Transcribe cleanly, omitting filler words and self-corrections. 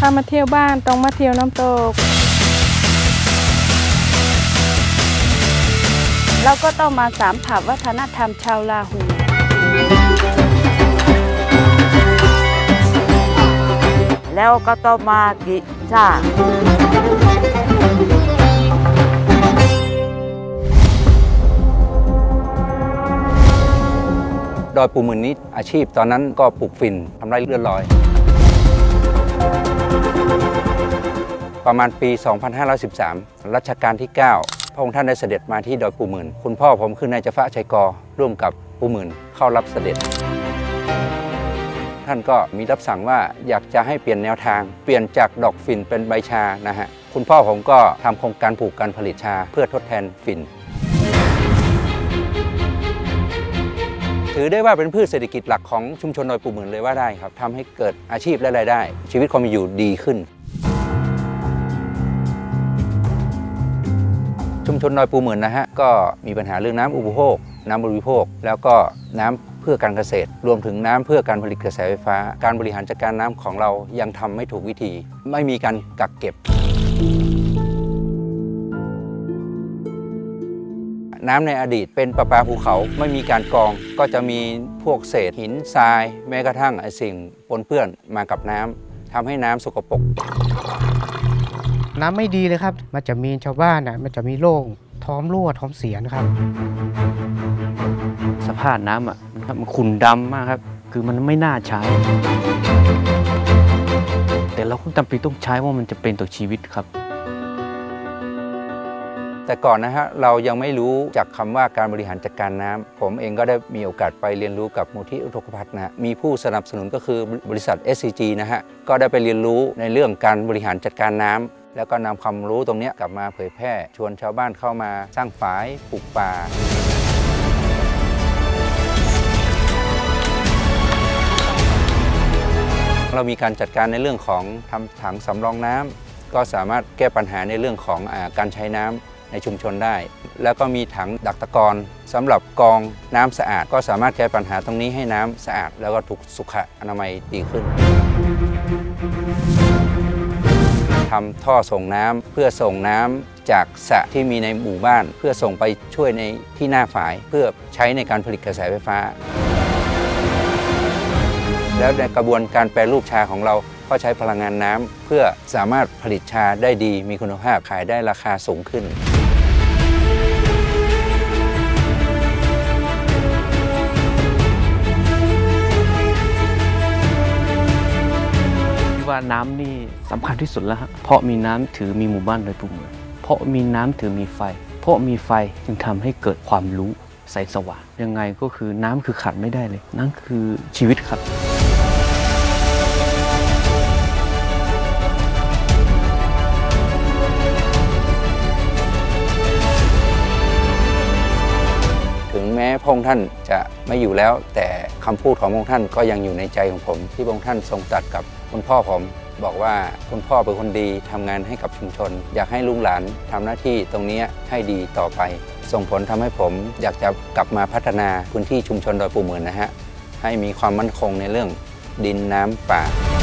ถ้ามาเที่ยวบ้านต้องมาเที่ยวน้ำตกเราก็ต้องมาสัมผัสวัฒนธรรมชาวลาหูแล้วก็ต้องมากินชาดอยปูหมื่นนี้อาชีพตอนนั้นก็ปลูกฝิ่นทำไร่เลื่อนลอยประมาณปี 2513 รัชกาลที่ 9 พระองค์ท่านได้เสด็จมาที่ดอยปูหมื่นคุณพ่อผมคือนายจฟะชัยกรร่วมกับปูหมื่นเข้ารับเสด็จท่านก็มีรับสั่งว่าอยากจะให้เปลี่ยนแนวทางเปลี่ยนจากดอกฝิ่นเป็นใบชานะฮะคุณพ่อผมก็ทำโครงการปลูกการผลิตชาเพื่อทดแทนฝิ่นถือได้ว่าเป็นพืชเศรษฐกิจหลักของชุมชนดอยปูหมื่นเลยว่าได้ครับทำให้เกิดอาชีพและรายได้ชีวิตความเป็นอยู่ดีขึ้นชุมชนดอยปูหมื่นนะฮะก็มีปัญหาเรื่องน้ำอุปโภคน้ำบริโภคแล้วก็น้ำเพื่อการเกษตรรวมถึงน้ำเพื่อการผลิตกระแสไฟฟ้าการบริหารจัดการน้ำของเรายังทำไม่ถูกวิธีไม่มีการกักเก็บน้ำในอดีตเป็นประปาภูเขาไม่มีการกรองก็จะมีพวกเศษหินทรายแม้กระทั่งสิ่งปนเปื้อนมากับน้ำทำให้น้ำสกปรกน้ำไม่ดีเลยครับมันจะมีชาวบ้านมันจะมีโรคท้องรั่วท้องเสียนะครับสภาพน้ำมันขุ่นดำมากครับคือมันไม่น่าใช้แต่เราก็จำเป็นต้องใช้ว่ามันจะเป็นต่อชีวิตครับแต่ก่อนนะฮะเรายังไม่รู้จากคำว่าการบริหารจัดการน้ำผมเองก็ได้มีโอกาสไปเรียนรู้กับมูลที่อุทกภัทรนะมีผู้สนับสนุนก็คือบริษัท SCG นะฮะก็ได้ไปเรียนรู้ในเรื่องการบริหารจัดการน้ำแล้วก็นำความรู้ตรงนี้กลับมาเผยแพร่ชวนชาวบ้านเข้ามาสร้างฝายปลูกป่าเรามีการจัดการในเรื่องของทำถังสำรองน้ำก็สามารถแก้ปัญหาในเรื่องของการใช้น้ำในชุมชนได้แล้วก็มีถังดักตะกอนสำหรับกรองน้ำสะอาดก็สามารถแก้ปัญหาตรงนี้ให้น้ำสะอาดแล้วก็ถูกสุขอนามัยดีขึ้นทำท่อส่งน้ำเพื่อส่งน้ำจากสระที่มีในหมู่บ้านเพื่อส่งไปช่วยในที่หน้าฝายเพื่อใช้ในการผลิตกระแสไฟฟ้าแล้วในกระบวนการแปรรูปชาของเราก็ใช้พลังงานน้ำเพื่อสามารถผลิตชาได้ดีมีคุณภาพขายได้ราคาสูงขึ้นว่าน้ำนี่สำคัญที่สุดแล้วฮะเพราะมีน้ำถือมีหมู่บ้านดอยปูหมื่นเพราะมีน้ำถือมีไฟเพราะมีไฟจึงทำให้เกิดความรู้แสงสว่างยังไงก็คือน้ำคือขาดไม่ได้เลยนั่นคือชีวิตครับถึงแม้พระองค์ท่านจะไม่อยู่แล้วแต่คำพูดของพระองค์ท่านก็ยังอยู่ในใจของผมที่พระองค์ท่านทรงตรัสกับคุณพ่อผมบอกว่าคุณพ่อเป็นคนดีทำงานให้กับชุมชนอยากให้ลูกหลานทำหน้าที่ตรงนี้ให้ดีต่อไปส่งผลทำให้ผมอยากจะกลับมาพัฒนาพื้นที่ชุมชนดอยปูหมื่นนะฮะให้มีความมั่นคงในเรื่องดินน้ำป่า